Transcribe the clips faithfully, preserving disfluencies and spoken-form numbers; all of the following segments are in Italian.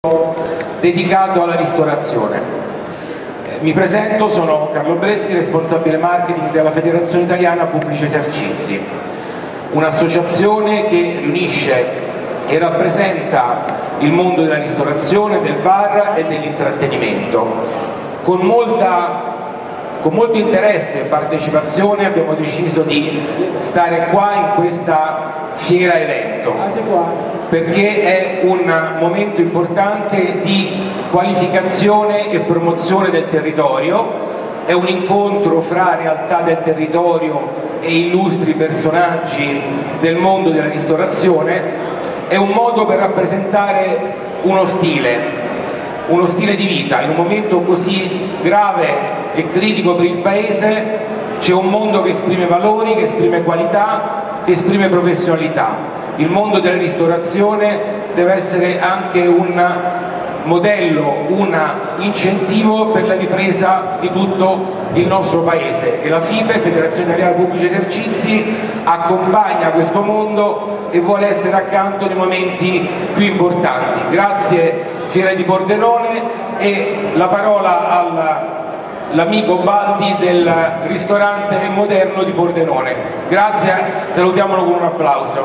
dedicato alla ristorazione. Mi presento, sono Carlo Breschi, responsabile marketing della Federazione Italiana Pubblici Esercizi, un'associazione che riunisce e rappresenta il mondo della ristorazione, del bar e dell'intrattenimento. Con molta Con molto interesse e partecipazione abbiamo deciso di stare qua in questa fiera evento, perché è un momento importante di qualificazione e promozione del territorio, è un incontro fra realtà del territorio e illustri personaggi del mondo della ristorazione, è un modo per rappresentare uno stile, uno stile di vita. In un momento così grave e critico per il Paese c'è un mondo che esprime valori, che esprime qualità, che esprime professionalità. Il mondo della ristorazione deve essere anche un modello, un incentivo per la ripresa di tutto il nostro Paese, e la FIPE, Federazione Italiana Pubblici Esercizi, accompagna questo mondo e vuole essere accanto nei momenti più importanti. Grazie Fiera di Pordenone, e la parola all'amico Baldi del ristorante moderno di Pordenone. Grazie, salutiamolo con un applauso.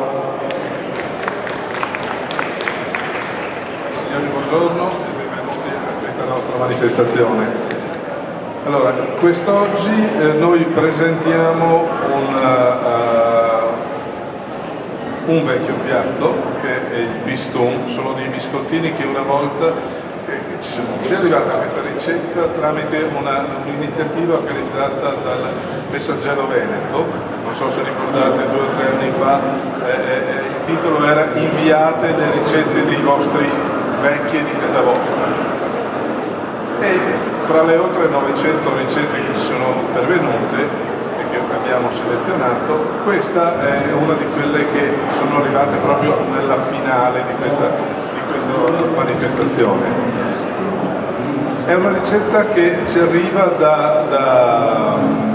Signori, buongiorno e benvenuti a questa nostra manifestazione. Allora, quest'oggi eh, noi presentiamo un, uh, un vecchio piatto che è il piston, sono dei biscottini che una volta ci è arrivata questa ricetta tramite un'iniziativa organizzata dal Messaggero Veneto, non so se ricordate, due o tre anni fa, eh, eh, il titolo era "Inviate le ricette dei vostri vecchi e di casa vostra", e tra le oltre novecento ricette che ci sono pervenute e che abbiamo selezionato, questa è una di quelle che sono arrivate proprio nella finale di questa, di questa manifestazione. È una ricetta che ci arriva da, da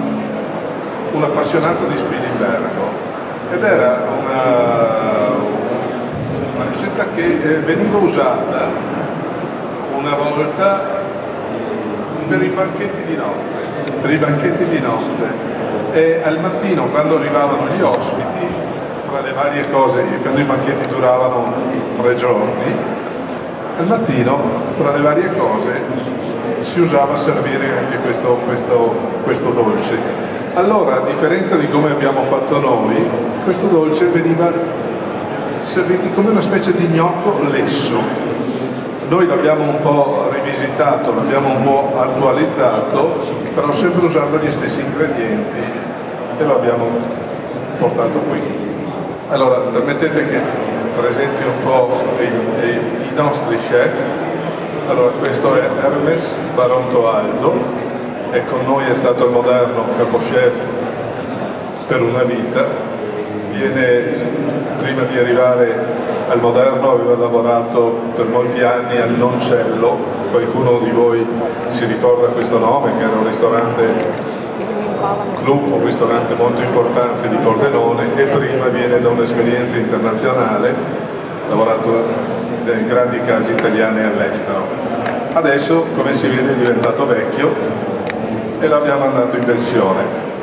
un appassionato di Spilimbergo, ed era una, una ricetta che veniva usata una volta per i banchetti di nozze, per i banchetti di nozze e al mattino, quando arrivavano gli ospiti, tra le varie cose, quando i banchetti duravano tre giorni, al mattino, tra le varie cose, si usava a servire anche questo, questo, questo dolce. Allora, a differenza di come abbiamo fatto noi, questo dolce veniva servito come una specie di gnocco lesso. Noi l'abbiamo un po' rivisitato, l'abbiamo un po' attualizzato, però sempre usando gli stessi ingredienti, e lo abbiamo portato qui. Allora, permettete che presenti un po' i, i, i nostri chef. Allora, questo è Hermes Baronto Aldo, e con noi è stato il Moderno capochef per una vita. Viene, prima di arrivare al Moderno, aveva lavorato per molti anni al Noncello, qualcuno di voi si ricorda questo nome, che era un ristorante club, un ristorante molto importante di Pordenone, e prima viene da un'esperienza internazionale, ha lavorato in grandi case italiane all'estero. Adesso, come si vede, è diventato vecchio e l'abbiamo mandato in pensione.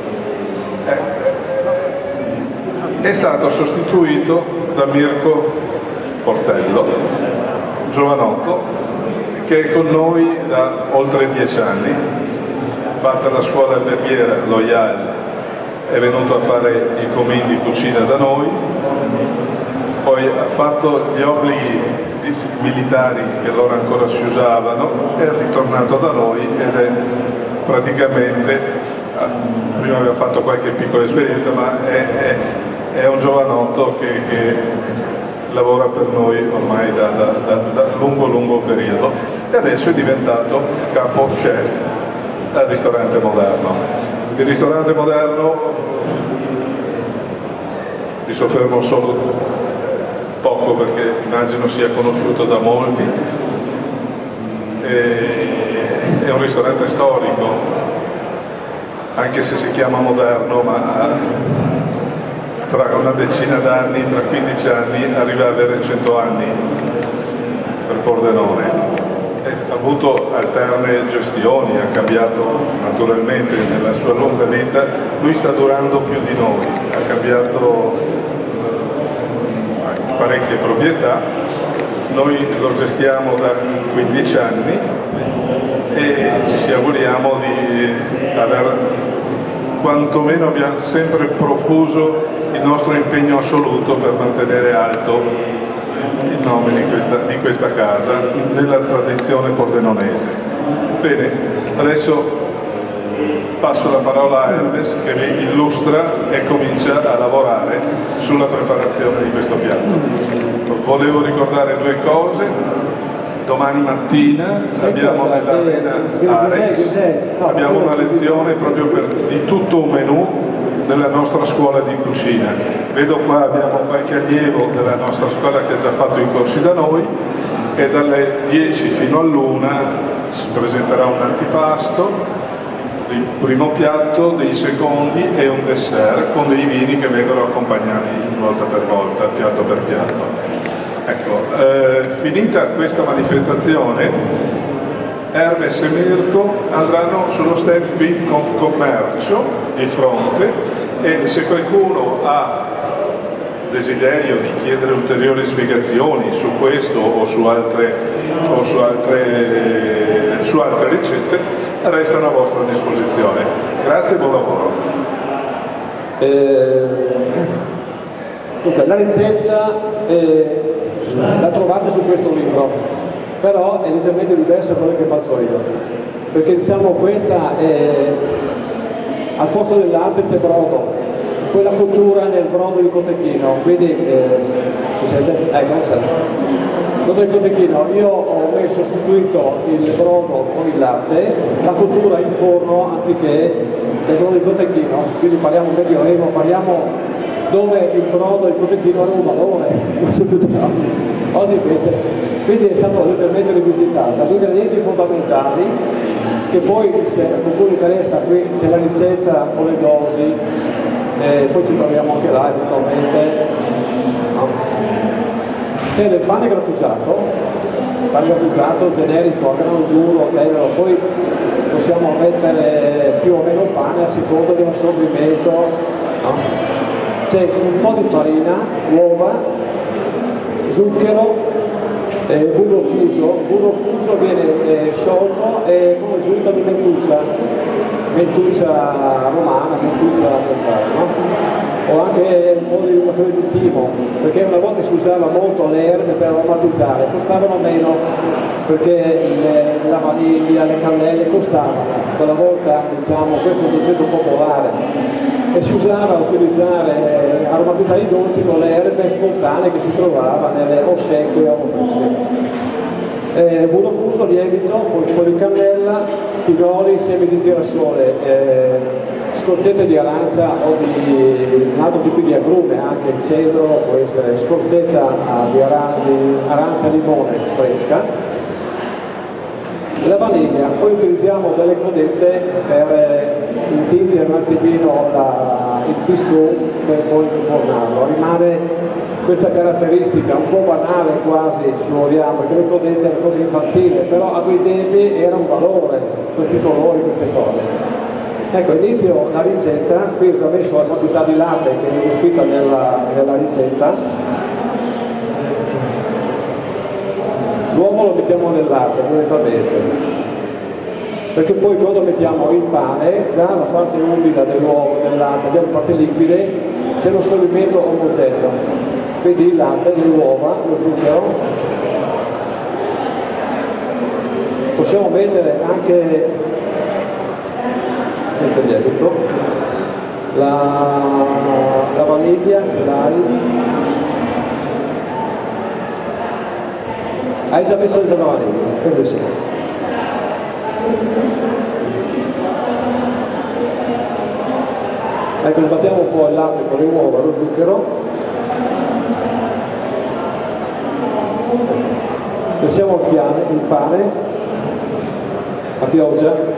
È stato sostituito da Mirko Portello, giovanotto, che è con noi da oltre dieci anni, fatta la scuola alberghiera Loyal, è venuto a fare i comin di cucina da noi, poi ha fatto gli obblighi militari che allora ancora si usavano, è ritornato da noi ed è praticamente, prima aveva fatto qualche piccola esperienza, ma è, è, è un giovanotto che, che lavora per noi ormai da, da, da, da lungo lungo periodo, e adesso è diventato capo chef al ristorante Moderno. Il ristorante Moderno, mi soffermo solo poco perché immagino sia conosciuto da molti, e è un ristorante storico, anche se si chiama Moderno, ma tra una decina d'anni, tra quindici anni, arriva ad avere cento anni. per Pordenone. Ha avuto alterne gestioni, ha cambiato naturalmente nella sua lunga vita, lui sta durando più di noi, ha cambiato eh, parecchie proprietà, noi lo gestiamo da quindici anni e ci auguriamo di aver, quantomeno abbiamo sempre profuso il nostro impegno assoluto per mantenere alto il nome di questa, di questa casa nella tradizione pordenonese. Bene, adesso passo la parola a Hermes che vi illustra e comincia a lavorare sulla preparazione di questo piatto. Volevo ricordare due cose. Domani mattina abbiamo nell'Arena Arex abbiamo una lezione proprio per, di tutto un menù della nostra scuola di cucina. Vedo qua abbiamo qualche allievo della nostra scuola che ha già fatto i corsi da noi e dalle dieci fino all'una si presenterà un antipasto, il primo piatto, dei secondi e un dessert con dei vini che vengono accompagnati volta per volta, piatto per piatto. Ecco, eh, finita questa manifestazione, Hermes e Mirko andranno sullo stand qui Confcommercio di fronte e se qualcuno ha desiderio di chiedere ulteriori spiegazioni su questo o su altre, o su altre, su altre ricette restano a vostra disposizione. Grazie e buon lavoro. Eh, dunque, la ricetta eh, la trovate su questo libro, però è leggermente diversa da quello che faccio io, perché diciamo questa è, al posto del latte c'è brodo, poi la cottura nel brodo di cotechino, quindi eh, mi sente? Ecco, non sente. Brodo di cotechino, io ho messo sostituito il brodo con il latte, la cottura in forno anziché del brodo di cotechino, quindi parliamo medioevo, parliamo dove il brodo e il cotechino hanno un valore, oggi invece, quindi è stato leggermente rivisitata. Gli ingredienti fondamentali, che poi se a qualcuno interessa qui c'è la ricetta con le dosi, eh, poi ci proviamo anche là eventualmente. No. C'è del pane grattugiato, pane grattugiato generico, a grano duro, tenero, poi possiamo mettere più o meno pane a seconda di un assorbimento. No. C'è un po' di farina, uova, zucchero, eh, burro fuso. Il burro fuso viene eh, sciolto e con aggiunta di mentuccia, mentuccia romana, mentuccia locale, no? O anche un po' di una filo di timo, perché una volta si usava molto le erbe per aromatizzare, costavano meno perché le, la vaniglia, le cannelle costavano. Quella volta, diciamo, questo è un concetto popolare. E si usava a utilizzare, aromatizzare i dolci con le erbe spontanee che si trovava nelle o secche o fresche. Eh, burro fuso, lievito, poi un po' di cannella, pinoli, semi di girasole, eh, scorzette di arancia o di un altro tipo di agrume, anche cedro, può essere scorzetta di arancia limone fresca. La vaniglia, poi utilizziamo delle codette per eh, intingere un attimino la, il pistone per poi infornarlo. Rimane questa caratteristica un po' banale quasi, se vogliamo, perché le codette erano così infantile, però a quei tempi era un valore, questi colori, queste cose. Ecco, inizio la ricetta, qui ho già messo la quantità di latte che è descritta nella, nella ricetta. L'uovo lo mettiamo nel latte direttamente, perché poi quando mettiamo il pane, già la parte umida dell'uovo e del latte, abbiamo parte liquide, c'è uno scioglimento omogeneo, quindi il latte, le uova, lo zucchero. Possiamo mettere anche questo è lievito, la, la vaniglia, ce l'hai. Hai già messo dentro la vaniglia, quindi sì. Ecco, sbattiamo un po' il latte con le uova, lo zucchero. Versiamo il, piane, il pane a pioggia.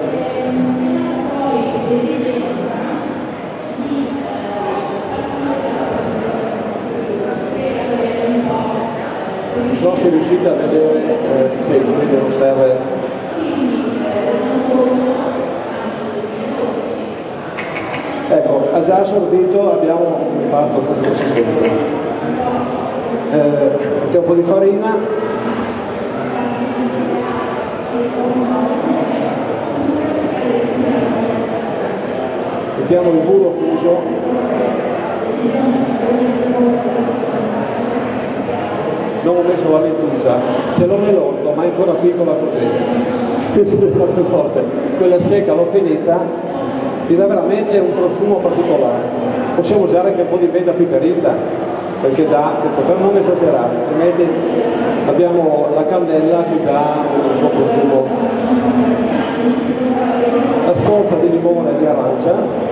non so se riuscite a vedere, eh, sì, vedete non serve. Ecco, ha già assorbito, abbiamo un pasto abbastanza consistente. Eh, mettiamo un po' di farina, mettiamo il burro fuso, non ho messo la lettuccia, ce l'ho nell'orto ma è ancora piccola così, quella secca l'ho finita, mi dà veramente un profumo particolare. Possiamo usare anche un po' di menta piperita, perché dà, per non esagerare, altrimenti abbiamo la cannella che dà un suo profumo. La scorza di limone e di arancia,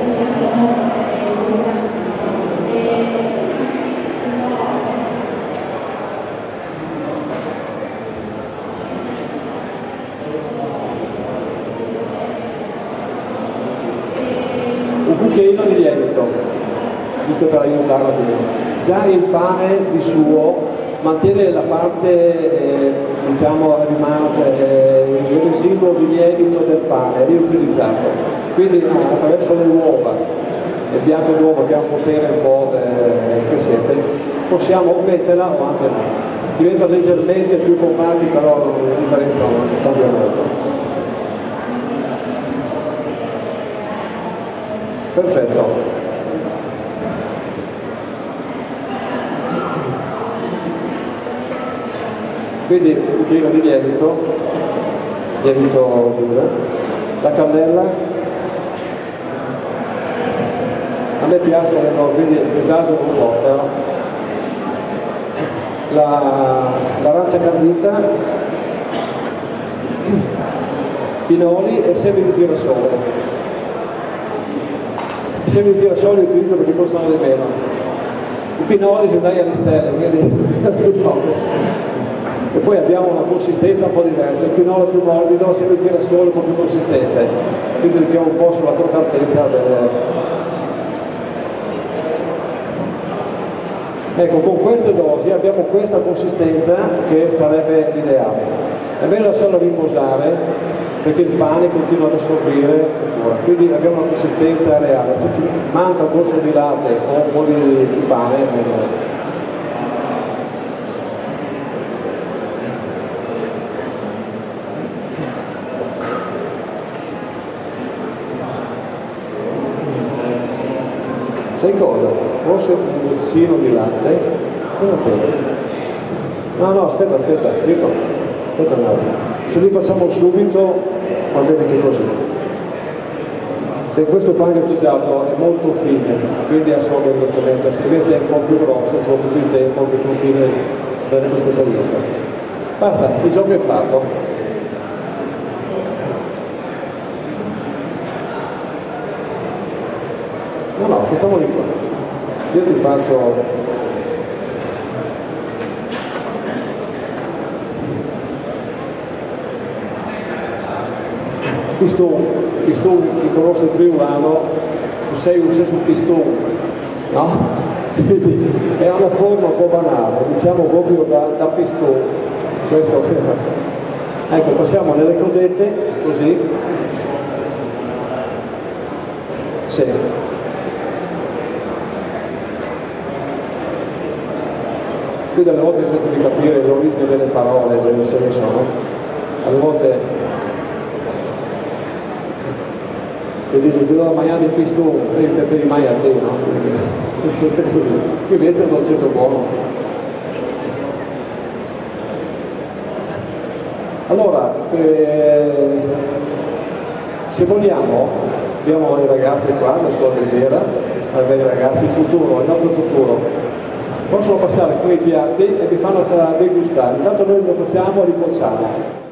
un cucchiaino di lievito, giusto per aiutarla di meno. Già il pane di suo mantiene la parte eh, diciamo rimasta, eh, il residuo di lievito del pane riutilizzato, quindi no, attraverso le uova, il bianco d'uovo che ha un potere un po' eh, crescente, possiamo metterla o anche no, diventa leggermente più compatti, però la differenza non cambia molto. Perfetto. Quindi un cucchiaino di lievito, lievito duro, la cannella, a me piacciono le no, quindi esagero un po', però l'arancia candita, pinoli e semi di girasole. I semi di girasole li utilizzo perché costano di meno, i pinoli si dai alle stelle, quindi no. E poi abbiamo una consistenza un po' diversa, il pinolo è più morbido, il seme di girasole è un po' più consistente, quindi giochiamo un po' sulla croccantezza del... Ecco, con queste dosi abbiamo questa consistenza che sarebbe l'ideale. È meglio lasciarlo riposare perché il pane continua ad assorbire, quindi abbiamo una consistenza reale. Se ci manca un goccio di latte o un po' di, di pane, meglio. Sai cosa? Forse un goccino di latte, non penso. No, no, aspetta, aspetta, dico, aspetta un attimo. Se li facciamo subito va bene che così. E questo pane grattugiato è molto fine, quindi assorbe velocemente, se invece è un po' più grosso, ci vuole più tempo che continui per la consistenza giusta. Basta, il gioco è fatto. No, no, facciamo di qua. Io ti faccio... Pistone, pistone, chi conosce il friulano, tu sei un senso pistone, no? Quindi è una forma un po' banale, diciamo proprio da, da pistone. Questo. Ecco, passiamo nelle codette, così. Sì. Qui alle volte cerco di capire l'origine delle parole, dove se ne sono. Alle volte ti dice ti do la maglia di pistone e te ti rimani a te, no? Qui invece è un dolcetto buono. Allora, eh, se vogliamo, abbiamo i ragazzi qua, la scuola vera, i ragazzi, il futuro, il nostro futuro. Possono passare quei piatti e vi fanno degustare, intanto noi lo facciamo e li cuociamo.